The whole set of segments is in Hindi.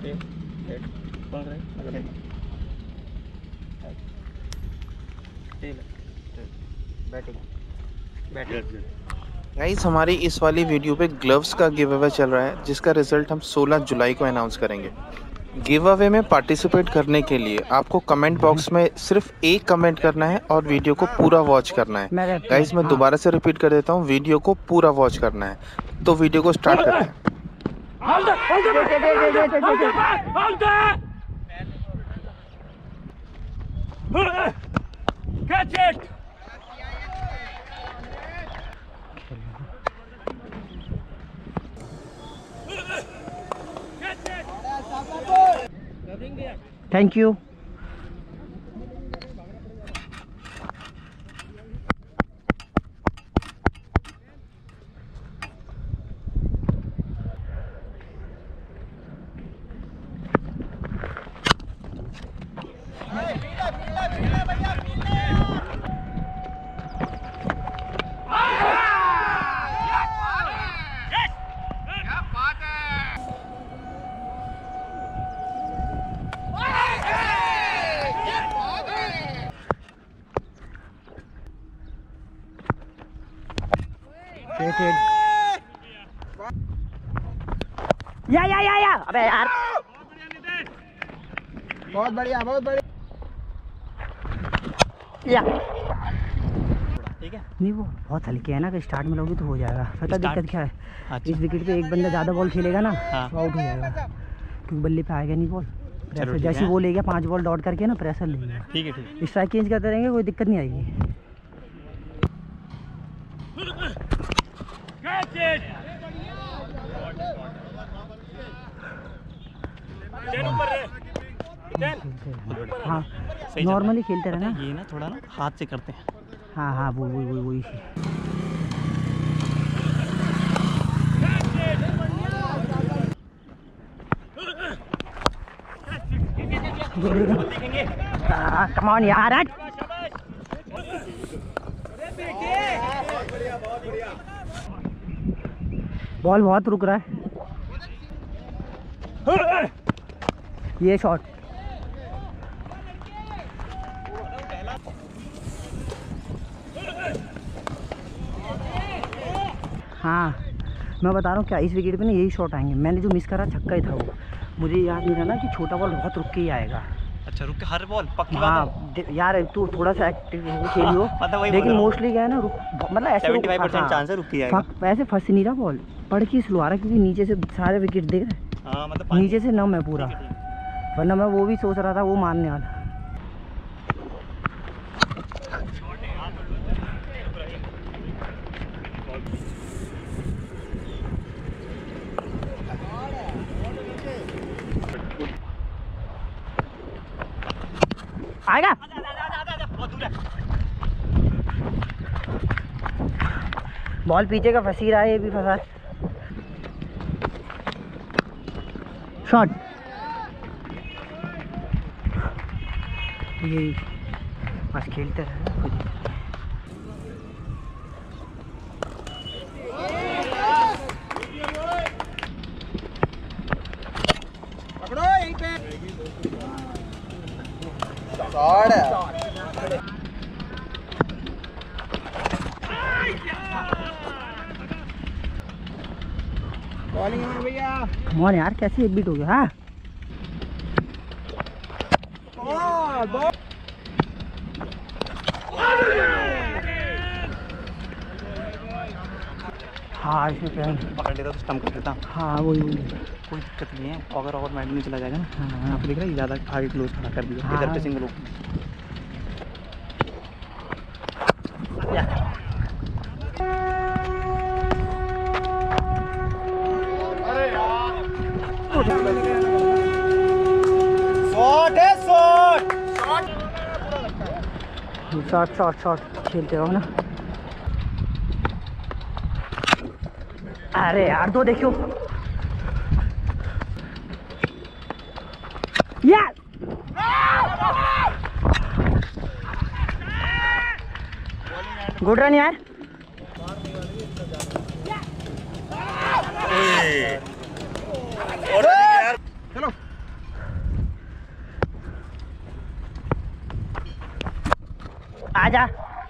गाइस हमारी इस वाली वीडियो पे ग्लव्स का गिव अवे चल रहा है, जिसका रिजल्ट हम 16 जुलाई को अनाउंस करेंगे। गिव अवे में पार्टिसिपेट करने के लिए आपको कमेंट बॉक्स में सिर्फ एक कमेंट करना है और वीडियो को पूरा वॉच करना है। गाइस मैं दोबारा से रिपीट कर देता हूँ, वीडियो को पूरा वॉच करना है। तो वीडियो को स्टार्ट करते हैं। Catch it! Thank you. या अबे यार बहुत बढ़िया या ठीक है। नहीं वो बहुत हल्के है ना, कि स्टार्ट में लोगे तो हो जाएगा। पता दिक्कत क्या है? अच्छा। इस विकेट पे एक बंदा ज़्यादा बॉल खेलेगा ना तो आउट हो जाएगा, क्योंकि बल्ले पे आएगा नहीं बॉल। प्रेशर जैसे वो ले गया 5 बॉल डॉट करके ना, प्रेशर ले गया। ठीक है। स्ट्राइक चेंज करते रहेंगे, कोई दिक्कत नहीं आएगी। हाँ नॉर्मली खेलते रहना, ये ना थोड़ा ना हाथ से करते हैं। हाँ वही कम ऑन यार। बॉल बहुत रुक रहा है। ये शॉट हाँ मैं बता रहा हूँ क्या, इस विकेट पे ना यही शॉट आएंगे। मैंने जो मिस करा छक्का ही था वो, मुझे याद नहीं रहा ना कि छोटा बॉल बहुत रुक के ही आएगा। अच्छा रुक के हर बॉल पक्की बात है। यार तू थोड़ा सा एक्टिव खेलियो, लेकिन मोस्टली क्या है ना मतलब ऐसे 75% चांस है रुक के आएगा। ऐसे फंस नहीं रहा बॉल, पड़ के स्लो आ रहा, क्योंकि नीचे से सारे विकेट देख रहे। हाँ मतलब नीचे से नम है पूरा, वरना मैं वो भी सोच रहा था वो मारने वाला। आएगा बॉल पीछे का फंसी रहा है, ये भी फंसा। शॉट ये बस खेलते रहे खुद ही। पकड़ो यहीं पे शॉट है। बॉलिंग है भैया। कमॉन यार, कैसे एक बीट हो गया। हाँ हाँ इसमें पकड़ लेता तो स्टम्प कर देता। हाँ वही कोई दिक्कत नहीं है। अगर ओवर मैच में चला जाएगा ना। हाँ आपको दिख रहा है ज़्यादा आगे क्लोज खड़ा कर दिया। हाँ, इधर पे सिंगल शॉट खेलते रहो ना। अरे यार दो देखियो यार। गुड रन यार। चलो आजा।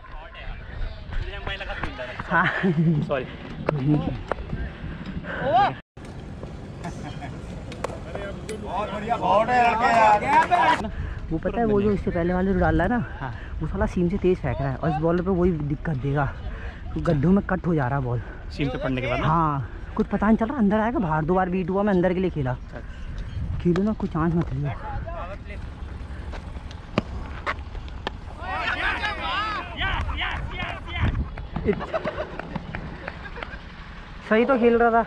हाँ सॉरी। वो पता है वो जो इससे पहले वाले जो डाल रहा है ना, हाँ, वो साला सीम से तेज फेंक रहा है और इस बॉलर पे वही दिक्कत देगा, तो गड्ढों में कट हो जा रहा है बॉल सीम पे पड़ने के बाद। हाँ कुछ पता नहीं चल रहा, अंदर आएगा बाहर। 2 बार बीट हुआ, मैं अंदर के लिए खेला। खेलो ना, कुछ चांस मत लियो। सही तो खेल रहा था।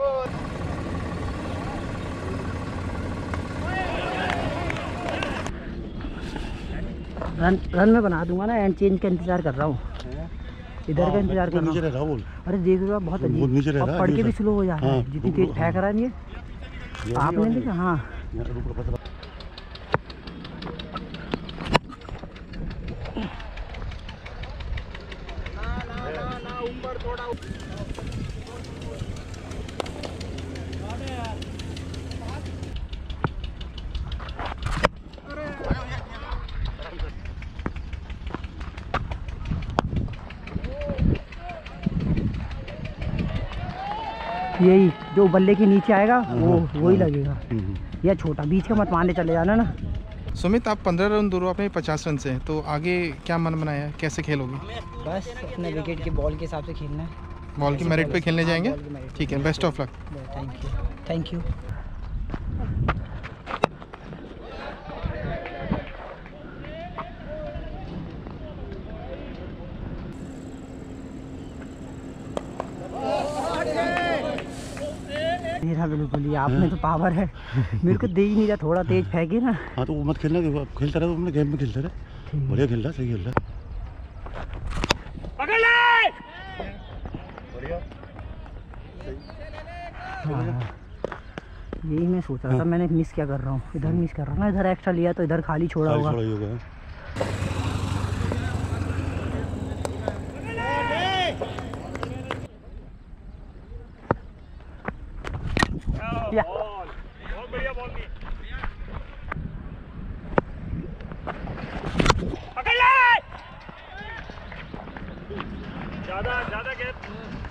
रन में बना दूंगा ना, एंड चेंज का इंतजार कर रहा हूँ, इधर का इंतजार कर रहा हूँ। अरे देख रहे हो बहुत अजीब, और पढ़ के भी स्लो हो जा रहा है जितनी तेज फेंक रहा है ये। आपने देखा? हाँ यही जो बल्ले के नीचे आएगा वो वही लगेगा, या छोटा बीच का मत मारने चले जाना ना। सुमित, आप 15 रन दूर हो अपने 50 रन से, तो आगे क्या मन बनाया है, कैसे खेलोगे? बस अपने विकेट के बॉल के हिसाब से खेलना है। बॉल की मेरिट पे खेलने जाएंगे? ठीक है, best of luck. Thank you, thank you. मेरा बिल्कुल ही, आपने तो पावर है, मेरे को दे ही नहीं रहा, थोड़ा तेज फेंके ना। हाँ तो वो मत खेलना, खेलता रहा तुमने, गेम में खेलता रहा, बढ़िया खेल रहा, सही खेल रहा। पकड़ ले। हाँ, यही मैं सोच रहा था, मैंने मिस क्या कर रहा हूँ, इधर मिस कर रहा हूँ ना, इधर एक्स्ट्रा लिया तो इधर खाली छोड़ा होगा। बहुत बढ़िया बॉल दी। पकड़ ले। ज्यादा गैप।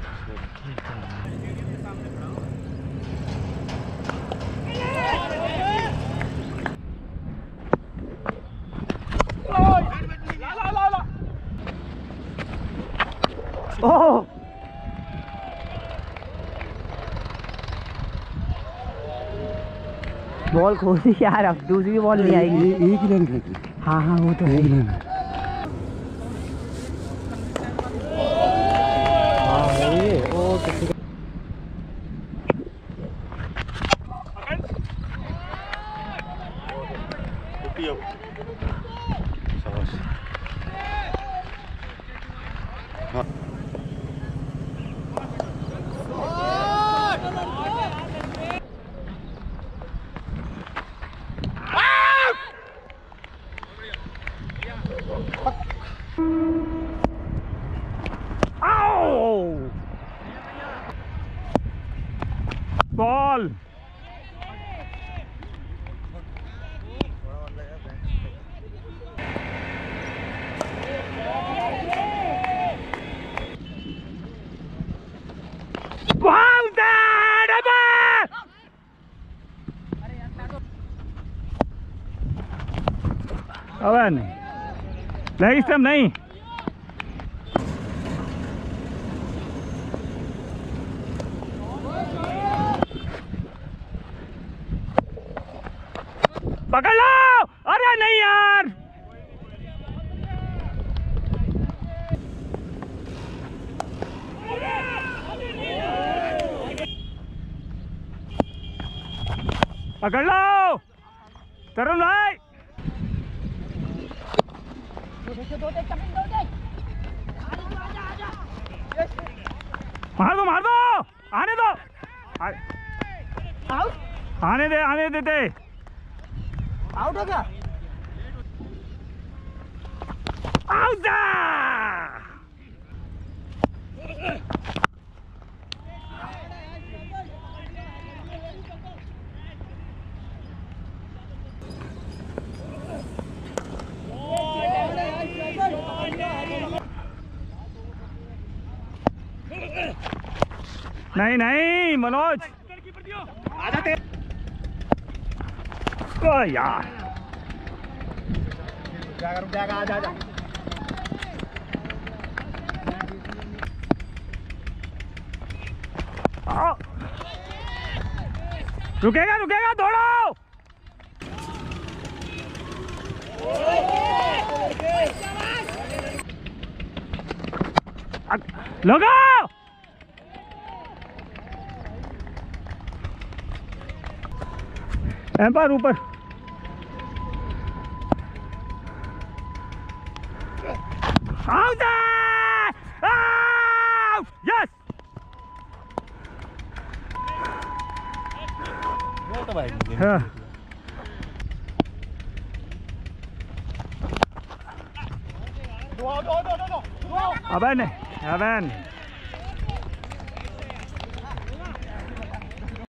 ओह बॉल खो दी यार, अब दूसरी बॉल नहीं आएगी। एक ही रन खेलती। हाँ हाँ वो तो है। बॉल अबे नहीं, लेग स्टंप नहीं। पकड़ लो। अरे नहीं यार, पकड़ लो तरुण भाई। मार दो, आने दो, आने देते। आउट हो गया। आउट। नहीं नहीं मनोज ओ यार रुक जाएगा आ जा आओ। रुकेगा रुकेगा दौड़ो लगाओ एम्पायर ऊपर आउट यस हाँ अबे नहीं अबे नहीं